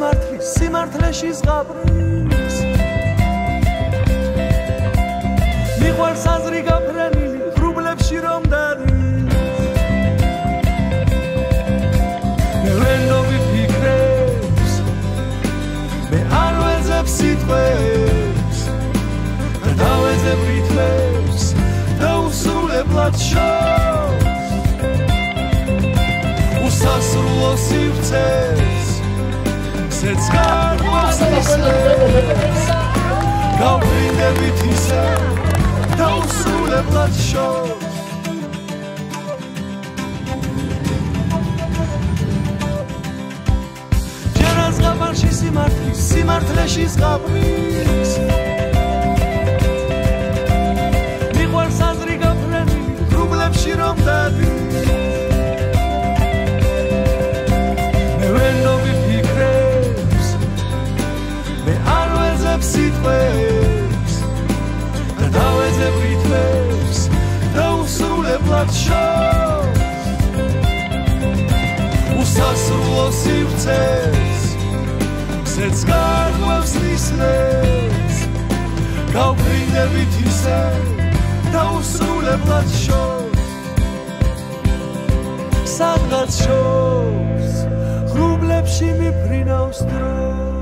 სიმართლეში ზღაპრის მიყვარს აზრი გაფრენილი ღრუბლებში რომ დადის ნევენდობი ფიქრებს მე არ ვეძებ სიტყვებს და დავეძებ რითმებს და უსრულებლად შორს უსასრულო სივრცეს ცეცხლს ისმის გავბრინდებით ისე და უსრულებლად შორს ჯერა ზღაპარში სიმართლეში ზღაპრის მიყვარს აზრი გაფრენილი ღრუბლებში რომ დადის სიტყვებს და დავეძებ რითმებს და უსრულებლად შორს უსასრულო სივრცეს ცეცხლს ისმის გავბრინდებით ისე და უსრულებლად შორს სადღაც შორს ღრუბლებში მიფრინავს დრო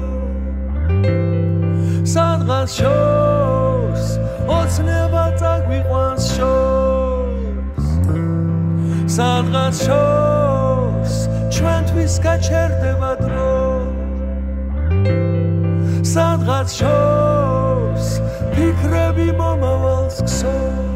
სადღაც შორს ოცნება წაგვიყვანს შორს სადღაც შორს ჩვენთვის გაჩერდება დრო სადღაც შორს ფიქრები მომავალს ქსოვს